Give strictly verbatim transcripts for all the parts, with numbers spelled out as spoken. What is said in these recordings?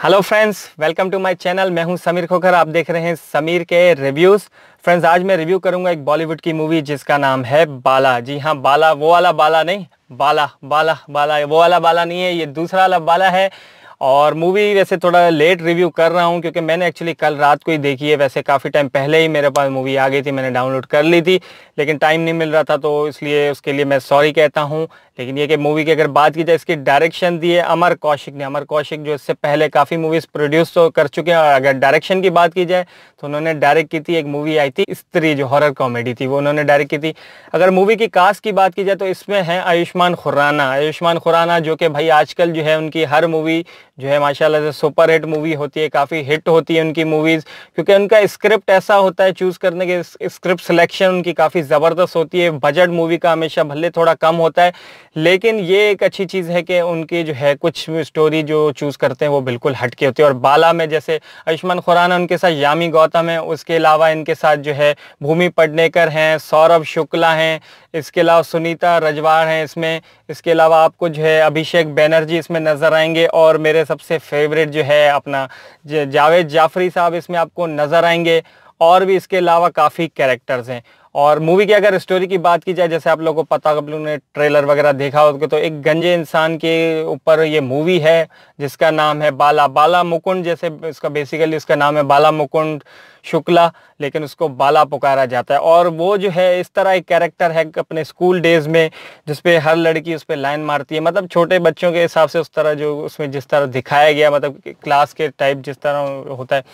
Hello friends, welcome to my channel. मैं हूं समीर खोखर, आप देख रहे हैं समीर के रिव्यूज़। फ्रेंड्स, आज मैं रिव्यू करूंगा एक बॉलीवुड की मूवी जिसका नाम है बाला। जी हाँ, बाला, वो वाला बाला नहीं, बाला बाला बाला वो वाला बाला नहीं है, ये दूसरा वाला बाला है। और मूवी वैसे थोड़ा लेट रिव्यू कर रहा हूं क्योंकि मैंने एक्चुअली कल रात को ही देखी है। वैसे काफ़ी टाइम पहले ही मेरे पास मूवी आ गई थी, मैंने डाउनलोड कर ली थी, लेकिन टाइम नहीं मिल रहा था, तो इसलिए उसके लिए मैं सॉरी कहता हूं। लेकिन ये कि मूवी की अगर बात की जाए, इसकी डायरेक्शन दी है अमर कौशिक ने। अमर कौशिक जो इससे पहले काफ़ी मूवीज़ प्रोड्यूस तो कर चुके हैं, और अगर डायरेक्शन की बात की जाए तो उन्होंने डायरेक्ट की थी, एक मूवी आई थी स्त्री, जो हॉरर कॉमेडी थी, वो उन्होंने डायरेक्ट की थी। अगर मूवी की कास्ट की बात की जाए तो इसमें है आयुष्मान खुराना। आयुष्मान खुराना जो कि भाई आजकल जो है उनकी हर मूवी जो है माशाल्लाह से सुपर हिट मूवी होती है, काफ़ी हिट होती है उनकी मूवीज़, क्योंकि उनका स्क्रिप्ट ऐसा होता है, चूज़ करने के स्क्रिप्ट सिलेक्शन उनकी काफ़ी ज़बरदस्त होती है। बजट मूवी का हमेशा भले थोड़ा कम होता है, लेकिन ये एक अच्छी चीज़ है कि उनकी जो है कुछ स्टोरी जो चूज़ करते हैं वो बिल्कुल हटके होती है। और बाला में जैसे आयुष्मान खुराना, उनके साथ यामी गौतम है, उसके अलावा इनके साथ जो है भूमि पेडनेकर हैं, सौरभ शुक्ला हैं, इसके अलावा सुनीता रजवाड़ हैं इसमें, इसके अलावा आपको जो है अभिषेक बैनर्जी इसमें नज़र आएंगे, और मेरे सबसे फेवरेट जो है अपना जावेद जाफरी साहब इसमें आपको नज़र आएंगे। और भी इसके अलावा काफ़ी कैरेक्टर्स हैं। और मूवी की अगर स्टोरी की बात की जाए, जैसे आप लोगों को पता, आप लोगों ने ट्रेलर वगैरह देखा होगा, तो एक गंजे इंसान के ऊपर ये मूवी है जिसका नाम है बाला। बाला मुकुंद, जैसे इसका बेसिकली इसका नाम है बाला मुकुंद शुक्ला, लेकिन उसको बाला पुकारा जाता है। और वो जो है इस तरह एक कैरेक्टर है अपने स्कूल डेज में, जिसपे हर लड़की उस पर लाइन मारती है, मतलब छोटे बच्चों के हिसाब से उस तरह जो उसमें जिस तरह दिखाया गया, मतलब क्लास के टाइप जिस तरह होता है,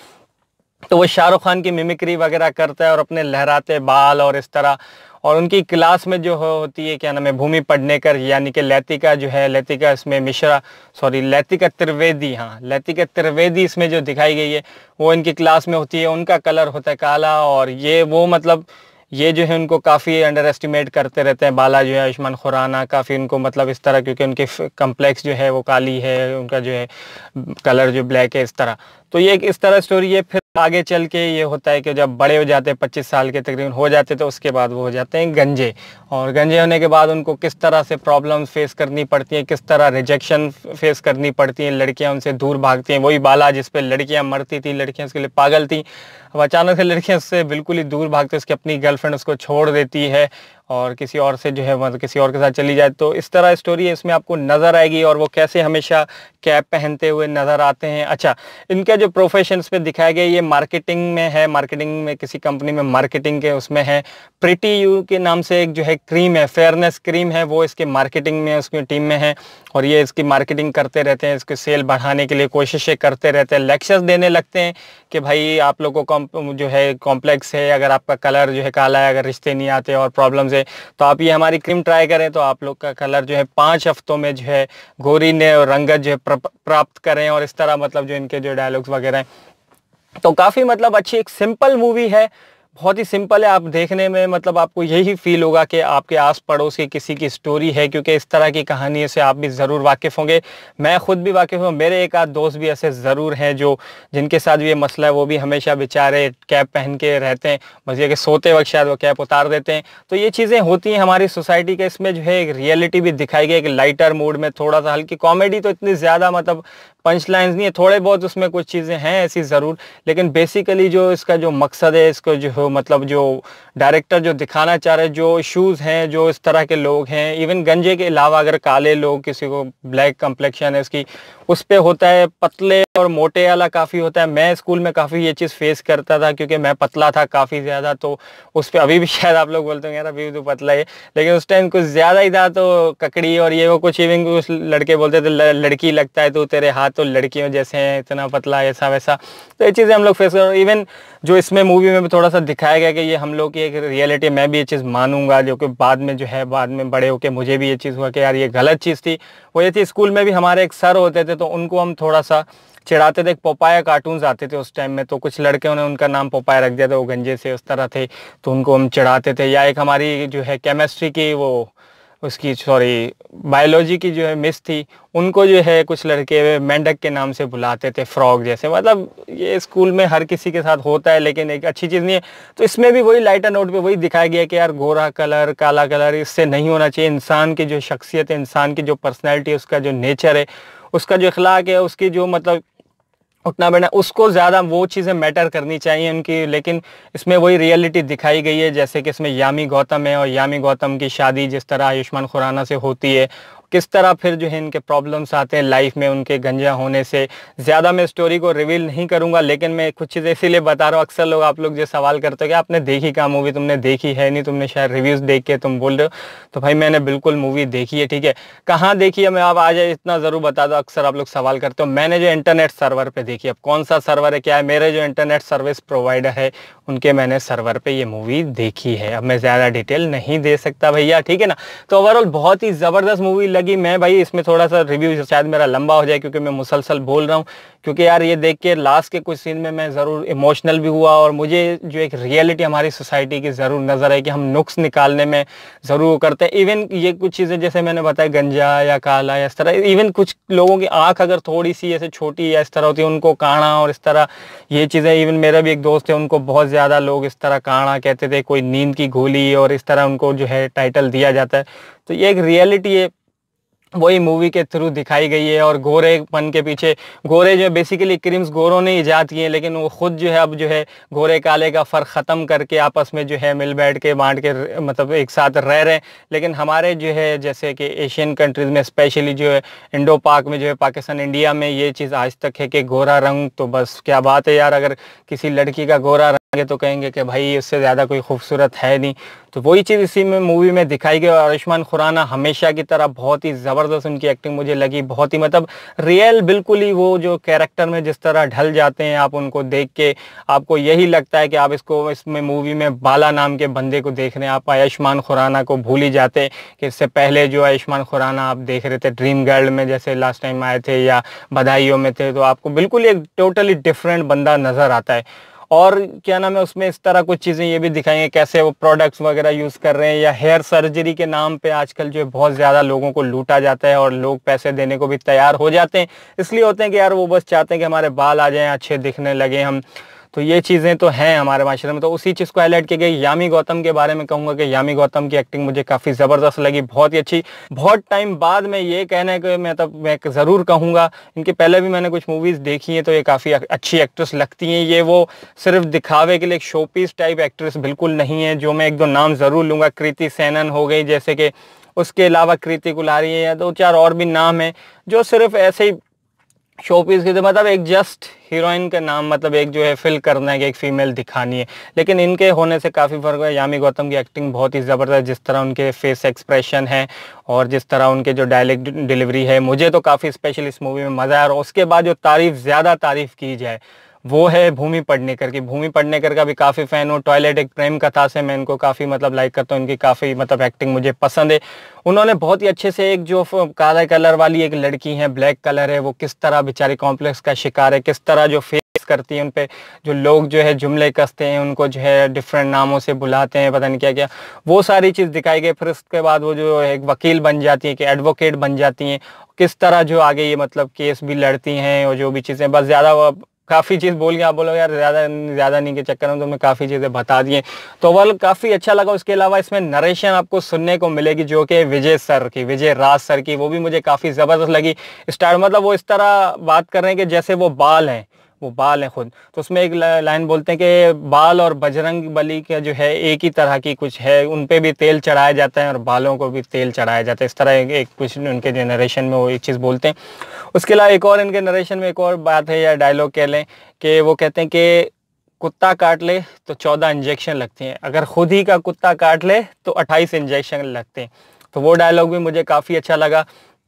तो वो शाहरुख खान की मिमिक्री वगैरह करता है और अपने लहराते बाल और इस तरह। और उनकी क्लास में जो होती है, क्या नाम है, भूमि पेडनेकर, यानी कि लैतिका जो है, लैतिका इसमें मिश्रा, सॉरी लैतिका त्रिवेदी, हाँ लैतिका त्रिवेदी इसमें जो दिखाई गई है वो इनकी क्लास में होती है। उनका कलर होता है काला, और ये वो मतलब ये जो है उनको काफ़ी अंडर एस्टिमेट करते रहते हैं। बाला जो है आयुष्मान खुराना काफ़ी उनको मतलब इस तरह, क्योंकि उनके कम्प्लेक्स जो है वो काली है, उनका जो है कलर जो ब्लैक है, इस तरह। तो ये एक इस तरह स्टोरी है। फिर आगे चल के ये होता है कि जब बड़े हो जाते हैं, पच्चीस साल के तकरीबन हो जाते, तो उसके बाद वो हो जाते हैं गंजे। और गंजे होने के बाद उनको किस तरह से प्रॉब्लम्स फेस करनी पड़ती हैं, किस तरह रिजेक्शन फेस करनी पड़ती हैं, लड़कियां उनसे दूर भागती हैं। वही बाला जिस पे लड़कियां मरती थी, लड़कियां उसके लिए पागल थी, अब अचानक से लड़कियां उससे बिल्कुल ही दूर भागती, उसकी अपनी गर्लफ्रेंड उसको छोड़ देती है और किसी और से जो है मतलब किसी और के साथ चली जाए। तो इस तरह स्टोरी है, इसमें आपको नज़र आएगी। और वो कैसे हमेशा कैप पहनते हुए नज़र आते हैं। अच्छा, इनका जो प्रोफेशन पे दिखाया गया, ये मार्केटिंग में है, मार्केटिंग में किसी कंपनी में मार्केटिंग के उसमें है। प्रिटी यू के नाम से एक जो है क्रीम है, फेयरनेस क्रीम है, वो इसके मार्केटिंग में उसकी टीम में है, और ये इसकी मार्केटिंग करते रहते हैं, इसके सेल बढ़ाने के लिए कोशिशें करते रहते हैं, लेक्चर्स देने लगते हैं कि भाई आप लोगों को जो है कॉम्प्लेक्स है, अगर आपका कलर जो है काला है, अगर रिश्ते नहीं आते और प्रॉब्लम्स है, तो आप ये हमारी क्रीम ट्राई करें, तो आप लोग का कलर जो है पाँच हफ्तों में जो है गोरी ने और रंगत जो है प्राप्त करें। और इस तरह मतलब जो इनके जो डायलॉग्स वगैरह हैं, तो काफ़ी मतलब अच्छी एक सिंपल मूवी है, बहुत ही सिंपल है। आप देखने में मतलब आपको यही फील होगा कि आपके आस पड़ोस की किसी की स्टोरी है, क्योंकि इस तरह की कहानी से आप भी ज़रूर वाकिफ़ होंगे। मैं खुद भी वाकिफ़ हूँ, मेरे एक आध दोस्त भी ऐसे ज़रूर हैं जो जिनके साथ भी ये मसला है। वो भी हमेशा बेचारे कैप पहन के रहते हैं, बस ये कि सोते वक्त शायद वो कैप उतार देते हैं। तो ये चीज़ें होती हैं हमारी सोसाइटी के। इसमें जो है एक रियलिटी भी दिखाई गई, एक लाइटर मूड में, थोड़ा सा हल्की कॉमेडी, तो इतनी ज़्यादा मतलब पंच लाइन्स नहीं है, थोड़े बहुत उसमें कुछ चीज़ें हैं ऐसी ज़रूर, लेकिन बेसिकली जो इसका जो मकसद है, इसको जो मतलब जो डायरेक्टर जो दिखाना चाह रहे हैं, जो इशूज़ हैं, जो इस तरह के लोग हैं, इवन गंजे के अलावा अगर काले लोग, किसी को ब्लैक कम्प्लेक्शन है उसकी, उस पर होता है, पतले और मोटे वाला काफ़ी होता है। मैं स्कूल में काफ़ी ये चीज़ फेस करता था, क्योंकि मैं पतला था काफ़ी ज़्यादा, तो उस पर अभी भी शायद आप लोग बोलते हैं यार अभी भी तो पतला है, लेकिन उस टाइम कुछ ज़्यादा ही था, तो ककड़ी और ये वो कुछ, इवन कुछ लड़के बोलते थे लड़की लगता है तो तेरे हाथ तो लड़कियों जैसे हैं, इतना पतला, ऐसा वैसा। तो ये चीज़ें हम लोग फेस कर। इवन जो इसमें मूवी में भी थोड़ा सा दिखाया गया कि ये हम लोग की एक रियलिटी, मैं भी ये चीज़ मानूंगा, जो कि बाद में जो है बाद में बड़े होके मुझे भी ये चीज़ हुआ कि यार ये गलत चीज़ थी। वो ये थी, स्कूल में भी हमारे एक सर होते थे, तो उनको हम थोड़ा सा चिढ़ाते थे। एक पोपाया कार्टून्स आते थे उस टाइम में, तो कुछ लड़के ने उनका नाम पोपाया रख दिया था, वो गंजे से उस तरह थे, तो उनको हम चिढ़ाते थे। या एक हमारी जो है केमिस्ट्री की वो उसकी सॉरी बायोलॉजी की जो है मिस थी, उनको जो है कुछ लड़के मेंढक के नाम से बुलाते थे, फ्रॉग जैसे। मतलब ये स्कूल में हर किसी के साथ होता है, लेकिन एक अच्छी चीज़ नहीं है। तो इसमें भी वही लाइटर नोट पे वही दिखाया गया कि यार गोरा कलर, काला कलर, इससे नहीं होना चाहिए। इंसान की जो शख्सियत है, इंसान की जो पर्सनैलिटी है, उसका जो नेचर है, उसका जो अखलाक है, उसकी जो मतलब उतना बढ़ना, उसको ज़्यादा वो चीज़ें मैटर करनी चाहिए उनकी, लेकिन इसमें वही रियलिटी दिखाई गई है। जैसे कि इसमें यामी गौतम है और यामी गौतम की शादी जिस तरह आयुष्मान खुराना से होती है, किस तरह फिर जो है इनके प्रॉब्लम्स आते हैं लाइफ में उनके गंजा होने से। ज़्यादा मैं स्टोरी को रिवील नहीं करूंगा, लेकिन मैं कुछ चीज़ इसीलिए बता रहा हूँ। अक्सर लोग आप लोग जो सवाल करते हो कि आपने देखी क्या मूवी, तुमने देखी है नहीं, तुमने शायद रिव्यूज़ देख के तुम बोल रहे हो। तो भाई मैंने बिल्कुल मूवी देखी है, ठीक है। कहाँ देखी है मैं आप आज इतना ज़रूर बता दो, अक्सर आप लोग सवाल करते हो। मैंने जो इंटरनेट सर्वर पर देखी, अब कौन सा सर्वर है क्या है, मेरे जो इंटरनेट सर्विस प्रोवाइडर है उनके मैंने सर्वर पे ये मूवी देखी है। अब मैं ज़्यादा डिटेल नहीं दे सकता भैया, ठीक है ना। तो ओवरऑल बहुत ही ज़बरदस्त मूवी लगी। मैं भाई इसमें थोड़ा सा रिव्यू शायद मेरा लंबा हो जाए क्योंकि मैं मुसलसल बोल रहा हूँ, क्योंकि यार ये देख के लास्ट के कुछ सीन में मैं ज़रूर इमोशनल भी हुआ और मुझे जो एक रियलिटी हमारी सोसाइटी की ज़रूर नज़र आई कि हम नुक्स निकालने में ज़रूर करते हैं। इवन ये कुछ चीज़ें जैसे मैंने बताया गंजा या काला या इस तरह, इवन कुछ लोगों की आँख अगर थोड़ी सी ऐसे छोटी या इस तरह होती है उनको काढ़ा और इस तरह ये चीज़ें। इवन मेरा भी एक दोस्त है, उनको बहुत ज़्यादा लोग इस तरह काढ़ा कहते थे, कोई नींद की गोली और इस तरह उनको जो है टाइटल दिया जाता है। तो ये एक रियलिटी है, वही मूवी के थ्रू दिखाई गई है। और गोरेपन के पीछे, गोरे जो है बेसिकली क्रीम्स गोरों ने ईजाद किए हैं, लेकिन वो खुद जो है अब जो है गोरे काले का फ़र्क ख़त्म करके आपस में जो है मिल बैठ के बांट के मतलब एक साथ रह रहे हैं। लेकिन हमारे जो है जैसे कि एशियन कंट्रीज़ में स्पेशली जो है इंडो पाक में जो है पाकिस्तान इंडिया में ये चीज़ आज तक है कि गोरा रंग तो बस क्या बात है यार, अगर किसी लड़की का गोरा रंग है तो कहेंगे कि भाई उससे ज़्यादा कोई खूबसूरत है नहीं। तो वही चीज़ इसी में मूवी में दिखाई गई। और आयुष्मान खुराना हमेशा की तरह बहुत ही ज़बरदस्त उनकी एक्टिंग मुझे लगी, बहुत ही मतलब रियल, बिल्कुल ही वो जो कैरेक्टर में जिस तरह ढल जाते हैं आप उनको देख के आपको यही लगता है कि आप इसको इसमें मूवी में बाला नाम के बंदे को देख रहे हैं, आप आयुष्मान खुराना को भूल ही जाते हैं कि इससे पहले जो आयुष्मान खुराना आप देख रहे थे ड्रीम गर्ल में जैसे लास्ट टाइम आए थे या बधाइयों में थे, तो आपको बिल्कुल एक टोटली डिफरेंट बंदा नज़र आता है। और क्या नाम है उसमें इस तरह कुछ चीज़ें ये भी दिखाएंगे कैसे वो प्रोडक्ट्स वगैरह यूज़ कर रहे हैं, या हेयर सर्जरी के नाम पे आजकल जो है बहुत ज़्यादा लोगों को लूटा जाता है और लोग पैसे देने को भी तैयार हो जाते हैं। इसलिए होते हैं कि यार वो बस चाहते हैं कि हमारे बाल आ जाएं, अच्छे दिखने लगे हम। तो ये चीज़ें तो हैं हमारे माशरे में। तो उसी चीज़ को हाईलाइट की गई। यामी गौतम के बारे में कहूँगा कि यामी गौतम की एक्टिंग मुझे काफ़ी ज़बरदस्त लगी, बहुत ही अच्छी। बहुत टाइम बाद मैं ये कहना है कि मैं तब मैं ज़रूर कहूँगा, इनके पहले भी मैंने कुछ मूवीज़ देखी हैं तो ये काफ़ी अच्छी एक्ट्रेस लगती हैं। ये वो सिर्फ दिखावे के लिए एक शोपीस टाइप एक्ट्रेस बिल्कुल नहीं है। जो मैं एक दो नाम ज़रूर लूँगा, कृति सेनन हो गई जैसे कि, उसके अलावा कृति कुलारी है या दो चार और भी नाम हैं जो सिर्फ ऐसे ही शोपीस की, तो मतलब एक जस्ट हीरोइन का नाम, मतलब एक जो है फिल करना है कि एक फीमेल दिखानी है, लेकिन इनके होने से काफ़ी फ़र्क है। यामी गौतम की एक्टिंग बहुत ही ज़बरदस्त, जिस तरह उनके फेस एक्सप्रेशन है और जिस तरह उनके जो डायलॉग डिलीवरी है, मुझे तो काफ़ी स्पेशल इस मूवी में मज़ा आया। और उसके बाद जो तारीफ़ ज़्यादा तारीफ़ की जाए वो है भूमि पेडनेकर की। भूमि पेडनेकर का भी काफ़ी फ़ैन हूँ। टॉयलेट एक प्रेम कथा से मैं इनको काफ़ी मतलब लाइक करता हूँ, इनकी काफ़ी मतलब एक्टिंग मुझे पसंद है। उन्होंने बहुत ही अच्छे से एक जो काला कलर वाली एक लड़की है, ब्लैक कलर है, वो किस तरह बेचारी कॉम्प्लेक्स का शिकार है, किस तरह जो फेस करती है, उन पे जो लोग जो है जुमले कसते हैं, उनको जो है डिफरेंट नामों से बुलाते हैं, पता नहीं क्या क्या, वो सारी चीज़ दिखाई गई। फिर उसके बाद वो जो एक वकील बन जाती है कि एडवोकेट बन जाती हैं, किस तरह जो आगे ये मतलब केस भी लड़ती हैं और जो भी चीज़ें, बस ज़्यादा काफ़ी चीज़ बोल के आप बोलोगे यार ज़्यादा ज़्यादा नहीं के चक्कर में तो मैं काफ़ी चीज़ें बता दी हैं। तो ओवरऑल काफ़ी अच्छा लगा। उसके अलावा इसमें नरेशन आपको सुनने को मिलेगी जो कि विजय सर की, विजय राज सर की, वो भी मुझे काफ़ी ज़बरदस्त लगी। स्टार्ट मतलब वो इस तरह बात कर रहे हैं कि जैसे वो बाल हैं, वो बाल हैं खुद। तो उसमें एक लाइन बोलते हैं कि बाल और बजरंग बली का जो है एक ही तरह की कुछ है, उन पे भी तेल चढ़ाया जाता है और बालों को भी तेल चढ़ाया जाता है। इस तरह एक, एक कुछ उनके जो नरेशन में वो एक चीज़ बोलते हैं। उसके अलावा एक और इनके नरेशन में एक और बात है या डायलॉग कह लें कि वो कहते हैं कि कुत्ता काट ले तो चौदह इंजेक्शन लगते हैं, अगर खुद ही का कुत्ता काट ले तो अट्ठाईस इंजेक्शन लगते हैं। तो वो डायलॉग भी मुझे काफ़ी अच्छा लगा।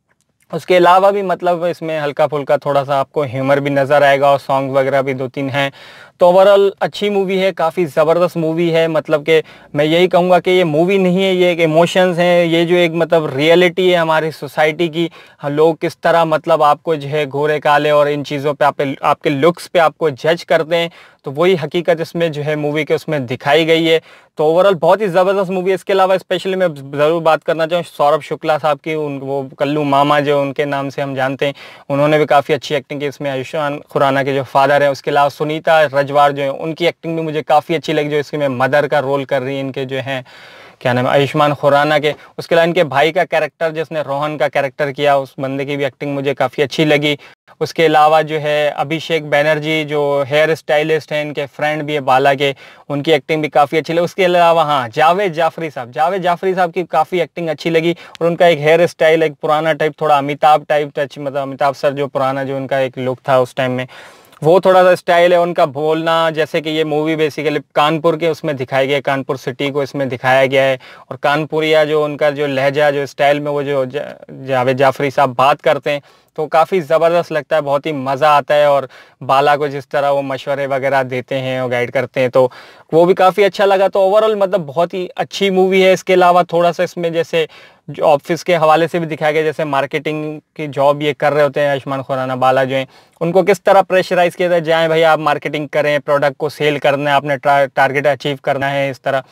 उसके अलावा भी मतलब इसमें हल्का फुल्का थोड़ा सा आपको ह्यूमर भी नज़र आएगा और सॉन्ग वगैरह भी दो तीन हैं। तो ओवरऑल अच्छी मूवी है, काफ़ी ज़बरदस्त मूवी है। मतलब कि मैं यही कहूँगा कि ये मूवी नहीं है, ये एक इमोशंस हैं, ये जो एक मतलब रियलिटी है हमारी सोसाइटी की। लोग किस तरह मतलब आपको जो है गोरे काले और इन चीज़ों पे आप आपके लुक्स पे आपको जज करते हैं, तो वही हकीकत इसमें जो है मूवी के उसमें दिखाई गई है। तो ओवरऑल बहुत ही ज़बरदस्त मूवी है। इसके अलावा स्पेशली मैं ज़रूर बात करना चाहूँ सौरभ शुक्ला साहब की, उन वो कल्लू मामा जो उनके नाम से हम जानते हैं, उन्होंने भी काफ़ी अच्छी एक्टिंग की इसमें, आयुष्मान खुराना के जो फादर हैं। उसके अलावा सुनीता रजवार जो है, उनकी एक्टिंग भी मुझे काफ़ी अच्छी लगी, जो इसमें मदर का रोल कर रही है इनके जो हैं क्या नाम है, आयुष्मान खुराना के। उसके अलावा इनके भाई का कैरेक्टर जिसने रोहन का कैरेक्टर किया, उस बंदे की भी एक्टिंग मुझे काफ़ी अच्छी लगी। उसके अलावा जो है अभिषेक बैनर्जी जो हेयर स्टाइलिस्ट हैं, इनके फ्रेंड भी है बाला के, उनकी एक्टिंग भी काफ़ी अच्छी लगी। उसके अलावा हाँ, जावेद जाफरी साहब जावेद जाफरी साहब की काफ़ी एक्टिंग अच्छी लगी। और उनका एक हेयर स्टाइल एक पुराना टाइप, थोड़ा अमिताभ टाइप टच, मतलब अमिताभ सर जो पुराना जो उनका एक लुक था उस टाइम में, वो थोड़ा सा स्टाइल है उनका बोलना। जैसे कि ये मूवी बेसिकली कानपुर के उसमें दिखाई गया है, कानपुर सिटी को इसमें दिखाया गया है। और कानपुरिया जो उनका जो लहजा जो स्टाइल में वो जो जावेद जाफरी साहब बात करते हैं तो काफ़ी ज़बरदस्त लगता है, बहुत ही मज़ा आता है। और बाला को जिस तरह वो मशवरे वगैरह देते हैं और गाइड करते हैं तो वो भी काफ़ी अच्छा लगा। तो ओवरऑल मतलब बहुत ही अच्छी मूवी है। इसके अलावा थोड़ा सा इसमें जैसे जो ऑफिस के हवाले से भी दिखाया गया, जैसे मार्केटिंग की जॉब ये कर रहे होते हैं आयुष्मान खुराना बाला जो हैं, उनको किस तरह प्रेशराइज किया जाए, जाएँ भाई आप मार्केटिंग करें, प्रोडक्ट को सेल करना है, आपने टारगेट अचीव करना है, इस तरह।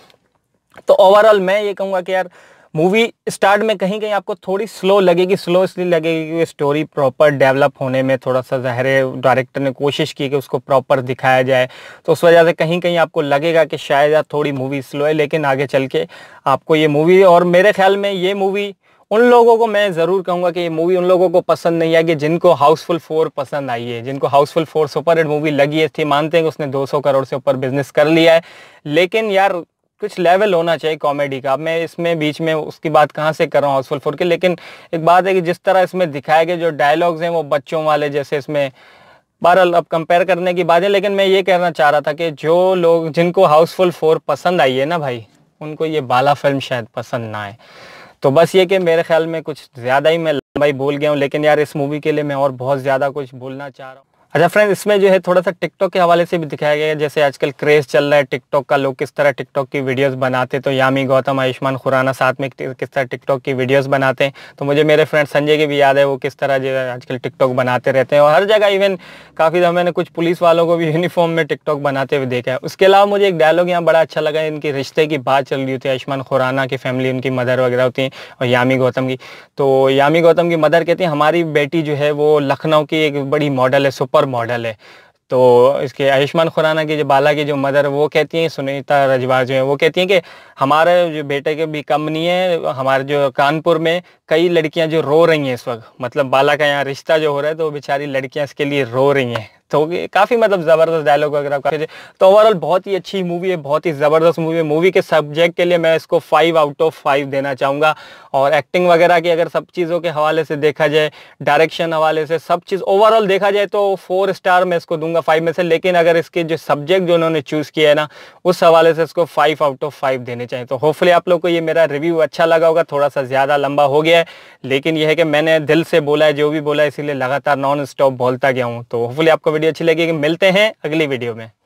तो ओवरऑल मैं ये कहूँगा कि यार मूवी स्टार्ट में कहीं कहीं आपको थोड़ी स्लो लगेगी। स्लो इसलिए लगेगी क्योंकि स्टोरी प्रॉपर डेवलप होने में थोड़ा सा ज़ाहिर है डायरेक्टर ने कोशिश की कि उसको प्रॉपर दिखाया जाए, तो उस वजह से कहीं कहीं आपको लगेगा कि शायद यार थोड़ी मूवी स्लो है। लेकिन आगे चल के आपको ये मूवी, और मेरे ख्याल में ये मूवी उन लोगों को, मैं ज़रूर कहूँगा कि ये मूवी उन लोगों को पसंद नहीं आएगी जिनको हाउसफुल फोर पसंद आई है, जिनको Housefull four super hit movie लगी है थी। मानते हैं कि उसने दो सौ करोड़ से ऊपर बिजनेस कर लिया है, लेकिन यार कुछ लेवल होना चाहिए कॉमेडी का। अब मैं इसमें बीच में उसकी बात कहाँ से कर रहा हूँ हाउसफुल फोर की, लेकिन एक बात है कि जिस तरह इसमें दिखाए गए जो डायलॉग्स हैं वो बच्चों वाले जैसे इसमें, बहरहाल अब कंपेयर करने की बात है। लेकिन मैं ये कहना चाह रहा था कि जो लोग जिनको हाउसफुल फोर पसंद आई है ना भाई, उनको ये बाला फिल्म शायद पसंद ना आए। तो बस ये कि मेरे ख्याल में कुछ ज़्यादा ही मैं लंबाई बोल गया हूँ, लेकिन यार इस मूवी के लिए मैं और बहुत ज़्यादा कुछ बोलना चाह रहा हूँ। अच्छा फ्रेंड्स, इसमें जो है थोड़ा सा टिकटॉक के हवाले से भी दिखाया गया है, जैसे आजकल क्रेज़ चल रहा है टिकटॉक का, लोग किस तरह टिकटॉक की वीडियोस बनाते, तो यामी गौतम आयुष्मान खुराना साथ में किस तरह टिकटॉक की वीडियोस बनाते हैं। तो मुझे मेरे फ्रेंड संजय की भी याद है, वो किस तरह जो है आजकल टिकटॉक बनाते रहते हैं, और हर जगह इवन काफ़ी दफ़ा मैंने कुछ पुलिस वालों को भी यूनिफॉर्म में टिकटॉक बनाते हुए देखा है। उसके अलावा मुझे एक डायलॉग यहाँ बड़ा अच्छा लगा, इनकी रिश्ते की बात चल रही होती है, आयुष्मान खुराना की फैमिली, उनकी मदर वगैरह होती हैं और यामी गौतम की। तो यामी गौतम की मदर कहती हैं हमारी बेटी जो है वो लखनऊ की एक बड़ी मॉडल है, सुपर मॉडल है। तो इसके आयुष्मान खुराना की जो बाला की जो मदर, वो कहती हैं, सुनीता रजवार जो है, वो कहती हैं कि हमारे जो बेटे के भी कम नहीं है, हमारे जो कानपुर में कई लड़कियां जो रो रही हैं इस वक्त, मतलब बाला का यहाँ रिश्ता जो हो रहा है तो बेचारी लड़कियां इसके लिए रो रही हैं। तो काफ़ी मतलब ज़बरदस्त डायलॉग वगैरह काफ़ी। तो ओवरऑल बहुत ही अच्छी मूवी है, बहुत ही ज़बरदस्त मूवी है। मूवी के सब्जेक्ट के लिए मैं इसको फाइव आउट ऑफ फाइव देना चाहूँगा। और एक्टिंग वगैरह की अगर सब चीज़ों के हवाले से देखा जाए, डायरेक्शन हवाले से, सब चीज़ ओवरऑल देखा जाए तो फोर स्टार मैं इसको दूंगा फाइव में से। लेकिन अगर इसके जो सब्जेक्ट जो उन्होंने चूज़ किया है ना, उस हवाले से इसको फाइव आउट ऑफ फाइव देने चाहिए। तो होपफुली आप लोग को ये मेरा रिव्यू अच्छा लगा होगा। थोड़ा सा ज़्यादा लंबा हो गया है, लेकिन यह है कि मैंने दिल से बोला है जो भी बोला है, इसीलिए लगातार नॉन स्टॉप बोलता गया हूँ। तो होपफुली आपको वीडियो अच्छी लगेगी। मिलते हैं अगली वीडियो में।